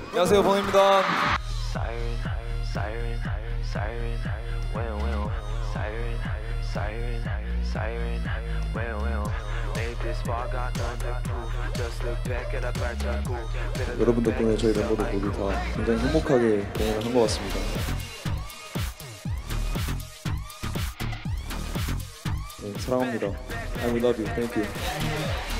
안녕하세요, 버논입니다. 여러분 덕분에 저희 멤버들 모두 다 굉장히 행복하게 공연을 한 것 같습니다. 네, 사랑합니다. I love you. Thank you.